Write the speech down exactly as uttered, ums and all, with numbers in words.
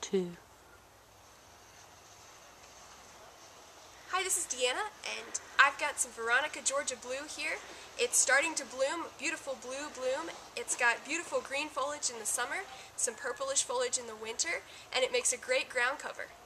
two. Hi, this is Deanna, and I've got some Veronica Georgia blue here. It's starting to bloom, beautiful blue bloom. It's got beautiful green foliage in the summer, some purplish foliage in the winter, and it makes a great ground cover.